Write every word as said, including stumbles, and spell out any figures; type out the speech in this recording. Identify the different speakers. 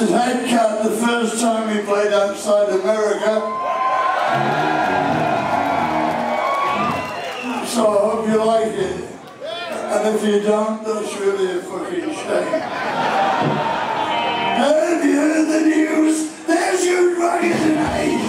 Speaker 1: his head cut the first time he played outside America. So I hope you like it. And if you don't, that's really a fucking shame. Have you heard the news? There's your Rockin Tonight!